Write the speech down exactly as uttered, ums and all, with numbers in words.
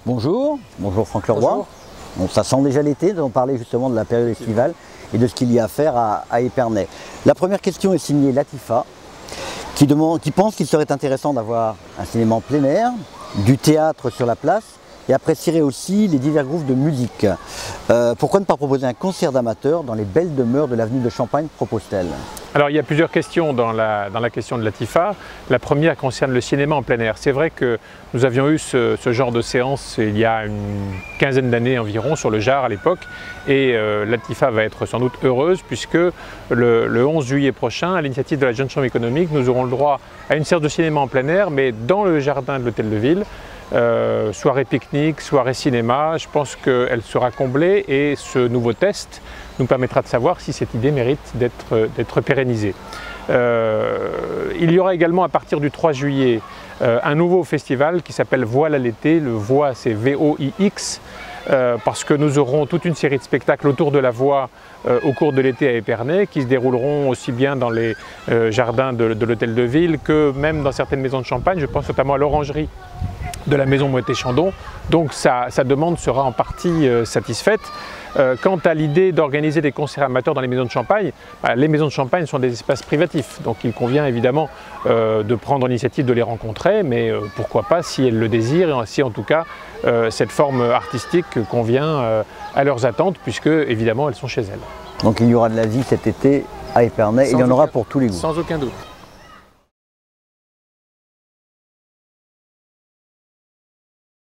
Bonjour, bonjour Franck Leroy. Bonjour. Bon, ça sent déjà l'été, on parlait justement de la période estivale et de ce qu'il y a à faire à, à Épernay. La première question est signée Latifa, qui, demande, qui pense qu'il serait intéressant d'avoir un cinéma en plein air, du théâtre sur la place et apprécierait aussi les divers groupes de musique. Euh, pourquoi ne pas proposer un concert d'amateurs dans les belles demeures de l'avenue de Champagne, propose-t-elle? Alors il y a plusieurs questions dans la, dans la question de Latifa. La première concerne le cinéma en plein air. C'est vrai que nous avions eu ce, ce genre de séance il y a une quinzaine d'années environ sur le Jard à l'époque et euh, Latifa va être sans doute heureuse puisque le, le onze juillet prochain, à l'initiative de la Jeune Chambre économique, nous aurons le droit à une séance de cinéma en plein air mais dans le jardin de l'Hôtel de Ville. Euh, soirée pique-nique, soirée cinéma, je pense qu'elle sera comblée et ce nouveau test nous permettra de savoir si cette idée mérite d'être d'être pérennisée. Euh, il y aura également à partir du trois juillet euh, un nouveau festival qui s'appelle Voile à l'été. Le voix c'est V O I X euh, parce que nous aurons toute une série de spectacles autour de la voix euh, au cours de l'été à Épernay qui se dérouleront aussi bien dans les euh, jardins de, de l'Hôtel de Ville que même dans certaines maisons de champagne. Je pense notamment à l'orangerie de la maison Moët-et-Chandon, donc sa, sa demande sera en partie euh, satisfaite. Euh, quant à l'idée d'organiser des concerts amateurs dans les maisons de champagne, bah, les maisons de champagne sont des espaces privatifs, donc il convient évidemment euh, de prendre l'initiative de les rencontrer, mais euh, pourquoi pas si elles le désirent, et si en tout cas euh, cette forme artistique convient euh, à leurs attentes, puisque évidemment elles sont chez elles. Donc il y aura de la vie cet été à Épernay, et il y en aura aucun, pour tous les goûts. Sans aucun doute.